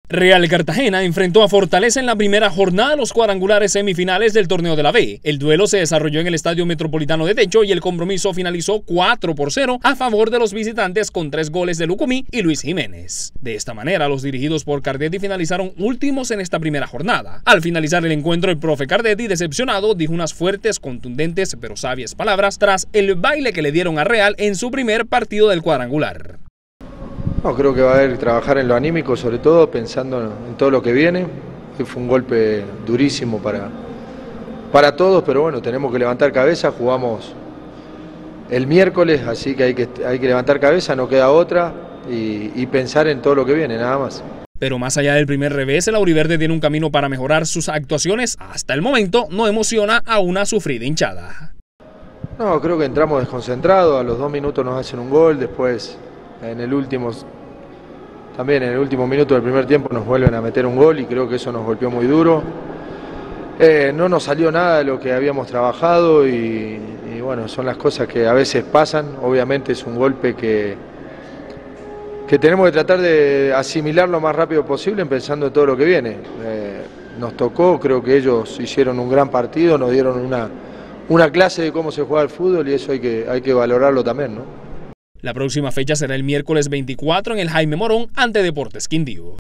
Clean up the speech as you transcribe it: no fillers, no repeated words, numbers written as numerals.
Real Cartagena enfrentó a Fortaleza en la primera jornada de los cuadrangulares semifinales del torneo de la B. El duelo se desarrolló en el Estadio Metropolitano de Techo y el compromiso finalizó 4-0 a favor de los visitantes con 3 goles de Lucumí y Luis Jiménez. De esta manera, los dirigidos por Cardetti finalizaron últimos en esta primera jornada. Al finalizar el encuentro, el profe Cardetti, decepcionado, dijo unas fuertes, contundentes pero sabias palabras tras el baile que le dieron a Real en su primer partido del cuadrangular. No, creo que va a haber que trabajar en lo anímico, sobre todo pensando en todo lo que viene. Hoy fue un golpe durísimo para todos, pero bueno, tenemos que levantar cabeza. Jugamos el miércoles, así que hay que levantar cabeza, no queda otra, y pensar en todo lo que viene, nada más. Pero más allá del primer revés, el auriverde tiene un camino para mejorar sus actuaciones. Hasta el momento no emociona a una sufrida hinchada. No, creo que entramos desconcentrados, a los 2 minutos nos hacen un gol, después en el último minuto del primer tiempo nos vuelven a meter un gol y creo que eso nos golpeó muy duro. No nos salió nada de lo que habíamos trabajado y bueno, son las cosas que a veces pasan. Obviamente es un golpe que tenemos que tratar de asimilar lo más rápido posible pensando en todo lo que viene. Nos tocó, creo que ellos hicieron un gran partido, nos dieron una clase de cómo se juega el fútbol y eso hay que valorarlo también, ¿no? La próxima fecha será el miércoles 24 en el Jaime Morón ante Deportes Quindío.